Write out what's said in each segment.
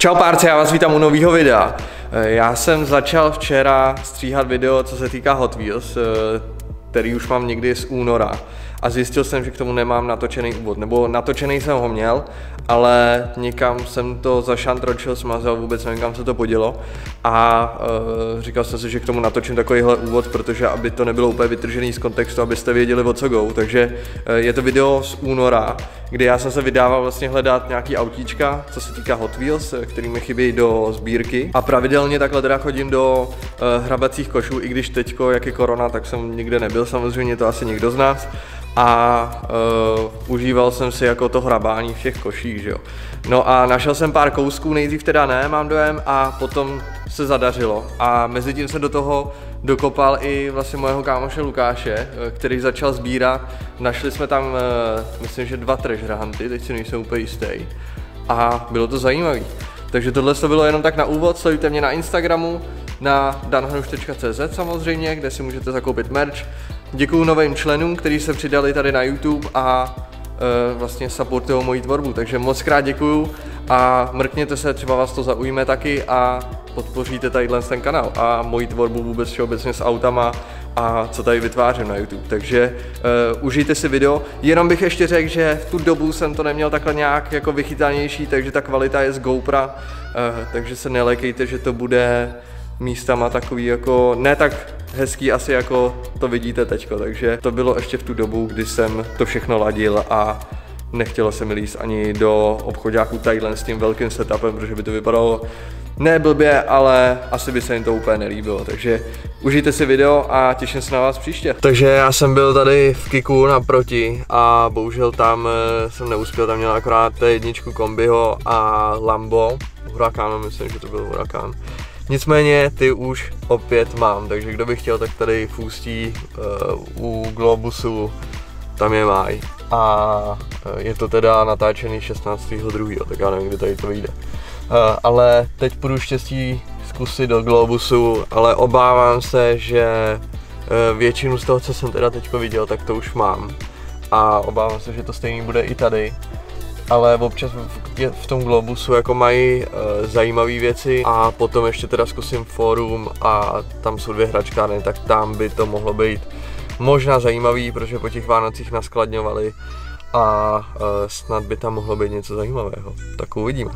Čau párce, já vás vítám u nového videa. Já jsem začal včera stříhat video, co se týká Hot Wheels, který už mám někdy z února. A zjistil jsem, že k tomu nemám natočený úvod, nebo natočený jsem ho měl, ale někam jsem to zašantročil, smazal, vůbec nevím, kam se to podělo. A říkal jsem si, že k tomu natočím takovýhle úvod, protože aby to nebylo úplně vytržený z kontextu, abyste věděli, o co go. Takže je to video z února, kdy já jsem se vydával vlastně hledat nějaký autíčka, co se týká Hot Wheels, který mi chybí do sbírky. A pravidelně takhle teda chodím do hrabacích košů, i když teďko, jak je korona, tak jsem nikde nebyl, samozřejmě to asi někdo z nás. A užíval jsem si jako to hrabání v těch koších, že jo. No a našel jsem pár kousků, nejdřív teda ne, mám dojem, a potom se zadařilo. A mezi tím se do toho dokopal i vlastně mojeho kámoše Lukáše, který začal sbírat. Našli jsme tam, myslím, že 2 treasure hunty, teď si nejsem úplně jistý. A bylo to zajímavé. Takže tohle to bylo jenom tak na úvod, sledujte mě na Instagramu, na danhanuš.cz samozřejmě, kde si můžete zakoupit merch. Děkuju novým členům, kteří se přidali tady na YouTube a vlastně supportují moji tvorbu, takže moc krát děkuju a mrkněte se, třeba vás to zaujme taky a podpoříte tadyhle ten kanál a moji tvorbu vůbec všeobecně s autama a co tady vytvářím na YouTube, takže užijte si video. Jenom bych ještě řekl, že v tu dobu jsem to neměl takhle nějak jako vychytanější, takže ta kvalita je z GoPra, takže se nelekejte, že to bude místama takový jako ne tak hezký asi jako to vidíte teďko, takže to bylo ještě v tu dobu, kdy jsem to všechno ladil a nechtělo se mi líst ani do obchodáků tadyhle s tím velkým setupem, protože by to vypadalo ne blbě, ale asi by se jim to úplně nelíbilo, takže užijte si video a těším se na vás příště. Takže já jsem byl tady v Kiku naproti a bohužel tam jsem neuspěl, tam měl akorát T1 kombiho a Lambo, Huracan, myslím, že to byl Huracan. Nicméně ty už opět mám, takže kdo by chtěl, tak tady v Ústí u Globusu tam je máj. A je to teda natáčený 16.2., tak já nevím, kdy tady to vyjde. Ale teď půjdu štěstí zkusit do Globusu, ale obávám se, že většinu z toho, co jsem teda teďko viděl, tak to už mám. A obávám se, že to stejný bude i tady. Ale občas v tom Globusu jako mají zajímavé věci a potom ještě teda zkusím fórum a tam jsou 2 hračkárny, tak tam by to mohlo být možná zajímavý, protože po těch Vánocích naskladňovali a snad by tam mohlo být něco zajímavého, tak uvidíme.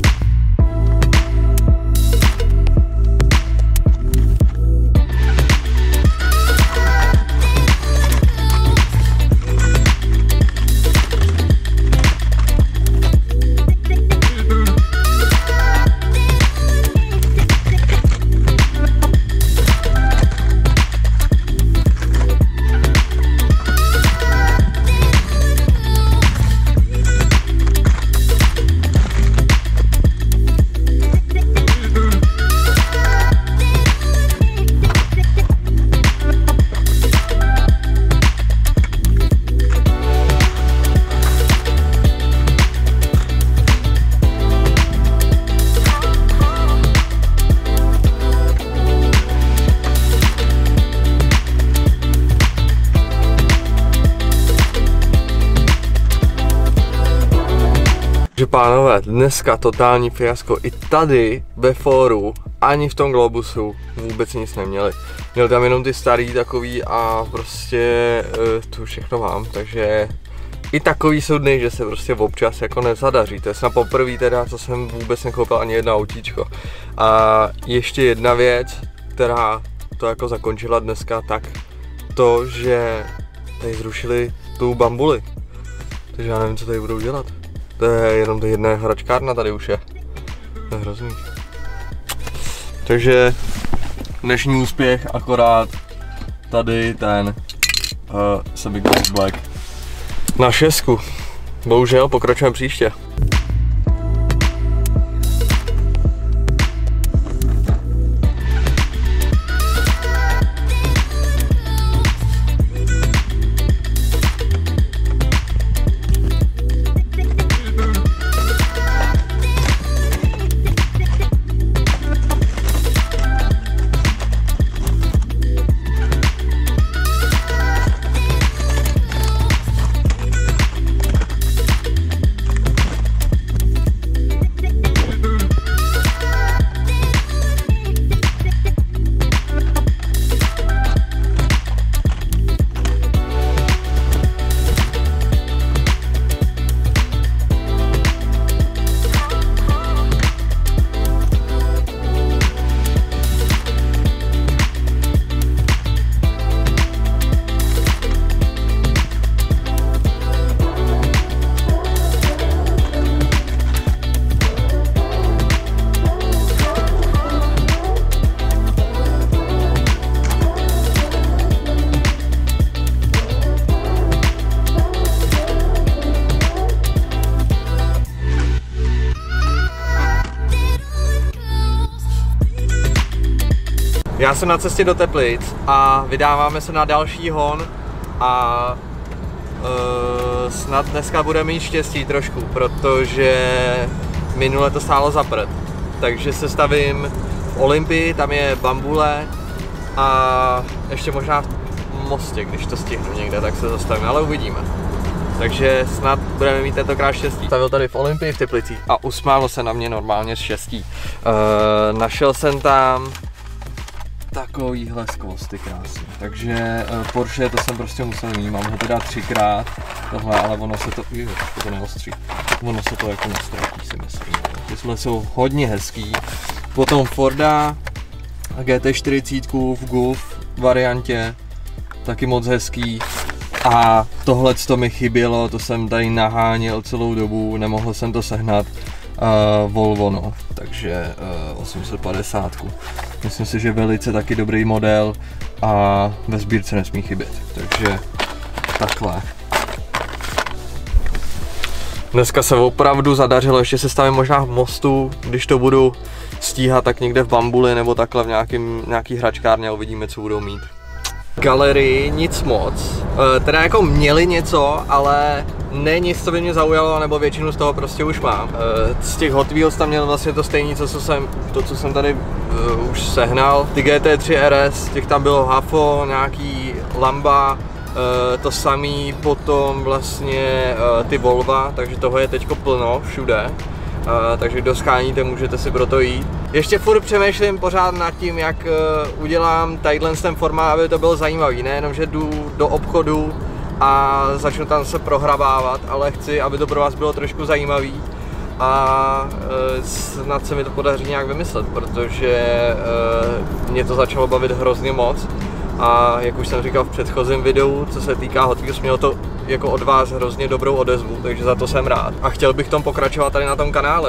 Takže pánové, dneska totální fiasko. I tady ve fóru, ani v tom Globusu vůbec nic neměli. Měl tam jenom ty starý takový a prostě tu všechno mám, takže i takový jsou dny, že se prostě občas jako nezadaří. To je snad poprvé teda, co jsem vůbec nekoupil ani jedno autíčko. A ještě jedna věc, která to jako zakončila dneska, tak to, že tady zrušili tu bambuli. Takže já nevím, co tady budou dělat. To je jenom to jedna hračkárna tady už je. To je hrozný. Takže dnešní úspěch akorát tady ten Big Black na 6. Bohužel pokračujeme příště. Já jsem na cestě do Teplic a vydáváme se na další hon a snad dneska bude mít štěstí trošku, protože minule to stálo za prd. Takže se stavím v Olympii, tam je bambule a ještě možná v Mostě, když to stihnu někde, tak se zastavím, ale uvidíme. Takže snad budeme mít tentokrát štěstí. Stavil tady v Olympii v Teplicích a usmálo se na mě normálně z štěstí. Našel jsem tam takovýhle skvosty krásný. Takže Porsche to jsem prostě musel mít, mám ho teda 3krát, tohle, ale ono se to, to neostří, ono se to jako nestratí, si myslím. Tyhle jsou hodně hezký. Potom Forda GT40 v Gulf variantě, taky moc hezký. A tohle to mi chybělo, to jsem tady naháněl celou dobu, nemohl jsem to sehnat. Volvo, no, takže 850. Myslím si, že velice taky dobrý model a ve sbírce nesmí chybět, takže takhle. Dneska se opravdu zadařilo, ještě se stavím možná v Mostu, když to budu stíhat, tak někde v Bambuli nebo takhle v nějaký hračkárně a uvidíme, co budou mít. Galerii nic moc, teda jako měli něco, ale ne nic, co by mě zaujalo, nebo většinu z toho prostě už mám. Z těch Hot Wheels tam měl vlastně to stejné, co jsem tady už sehnal. Ty GT3 RS, těch tam bylo Hafo, nějaký Lamba, to samý, potom vlastně ty Volva, takže toho je teďko plno všude. Takže kdo scháníte, můžete si pro to jít. Ještě furt přemýšlím pořád nad tím, jak udělám tadyhle ten formát, aby to bylo zajímavý. Nejenom, že jdu do obchodu a začnu tam se prohrabávat, ale chci, aby to pro vás bylo trošku zajímavý a snad se mi to podaří nějak vymyslet, protože mě to začalo bavit hrozně moc. A jak už jsem říkal v předchozím videu, co se týká Hot Wheels, mělo to jako od vás hrozně dobrou odezvu, takže za to jsem rád. A chtěl bych v tom pokračovat tady na tom kanále.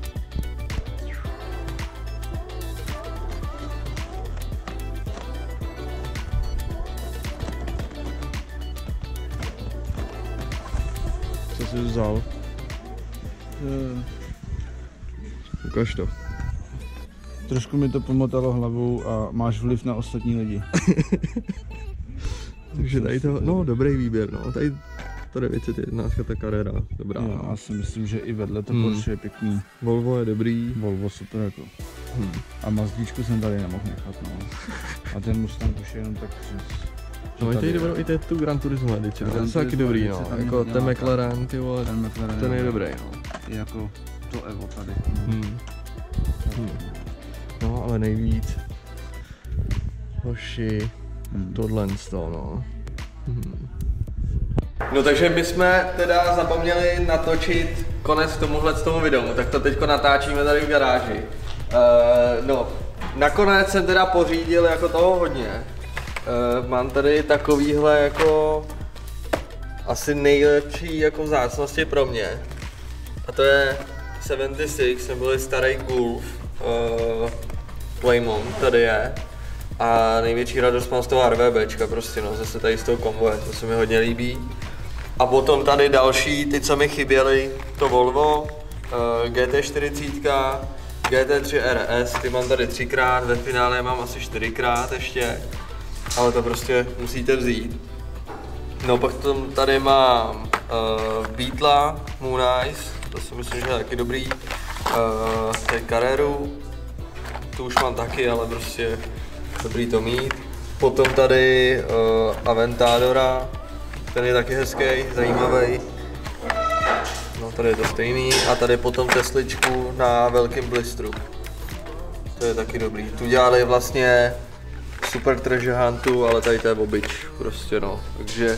Co jsi vzal? Ukaž to. Trošku mi to pomotalo hlavou a máš vliv na ostatní lidi. Takže tady to, no dobrý výběr, no, tady to 911, ta Carrera, dobrá. Jo, já si myslím, že i vedle to Porsche je pěkný. Volvo je dobrý. Volvo super jako. A Mazdičku jsem tady nemohl nechat, no. A ten Mustang už je jenom tak přes. No tady dobrou i tu Gran Turismo edici, to je taky dobrý, no, jako ten McLaren, ty vole, ten je dobrý, no. I jako to Evo tady. No, ale nejvíc hoši, tohle z toho, no. No takže my jsme teda zapomněli natočit konec tomu videu, tak to teďko natáčíme tady v garáži. No, nakonec jsem teda pořídil jako toho hodně. Mám tady takovýhle jako asi nejlepší jako vzácnosti pro mě. A to je 76, neboli starý Gulf. Playmont tady je a největší radost mám z toho RVBčka prostě, no, zase tady z toho konvoje, to se mi hodně líbí. A potom tady další, ty co mi chyběly, to Volvo, GT40, GT3 RS, ty mám tady 3krát, ve finále mám asi 4krát ještě, ale to prostě musíte vzít. No pak tady mám Beetla, Moonice, to si myslím, že je taky dobrý, tady Carreru, tu už mám taky, ale prostě dobrý to mít. Potom tady Aventadora, ten je taky hezký, zajímavý. No tady je to stejný. A tady potom Tesličku na velkém blistru. To je taky dobrý. Tu dělali vlastně Super Treasure Huntu, ale tady to je obyč, prostě no. Takže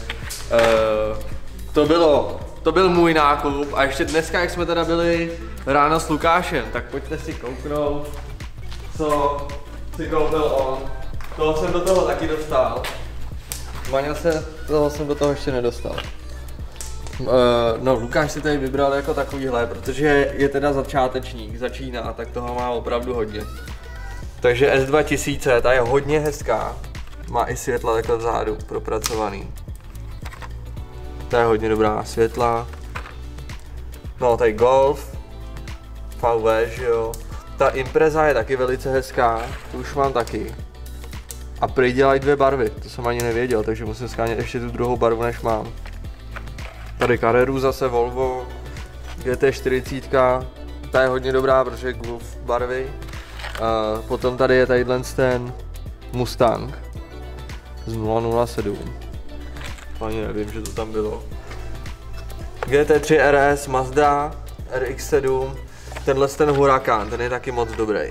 to byl můj nákup a ještě dneska, jak jsme teda byli ráno s Lukášem, tak pojďte si kouknout, co si koupil on. Toho jsem do toho taky dostal. Maňa toho jsem do toho ještě nedostal. No, Lukáš si tady vybral jako takovýhle, protože je teda začátečník, začíná, tak toho má opravdu hodně. Takže S2000, ta je hodně hezká. Má i světla takhle vzadu, propracovaný. Ta je hodně dobrá, světla. No, tady Golf, VW, že jo. Ta Impreza je taky velice hezká, tu už mám taky. A prý dělají 2 barvy, to jsem ani nevěděl, takže musím shánět ještě tu druhou barvu, než mám. Tady Carreru zase Volvo, GT40, ta je hodně dobrá, protože je Glove barvy. Potom tady je tadyhle ten Mustang z 007. Ani nevím, že to tam bylo. GT3 RS, Mazda, RX-7, tenhle ten Huracan, ten je taky moc dobrý.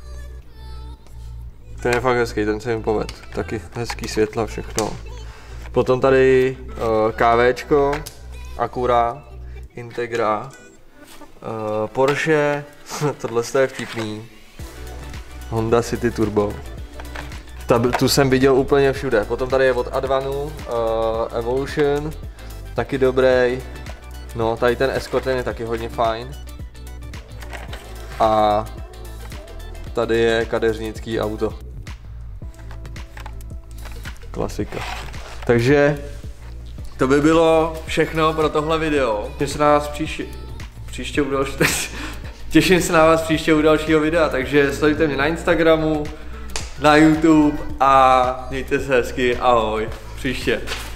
Ten je fakt hezký, ten se mi povedl, taky hezký světla, všechno. Potom tady KVčko, Acura, Integra, Porsche, tohle je vtipný, Honda City Turbo. Tu jsem viděl úplně všude. Potom tady je od Advanu, Evolution, taky dobrý. No, tady ten Escort, ten je taky hodně fajn. A tady je kadeřnický auto. Klasika. Takže to by bylo všechno pro tohle video. Těším se na vás příště u dalšího videa, takže sledujte mě na Instagramu, na YouTube a mějte se hezky, ahoj, příště.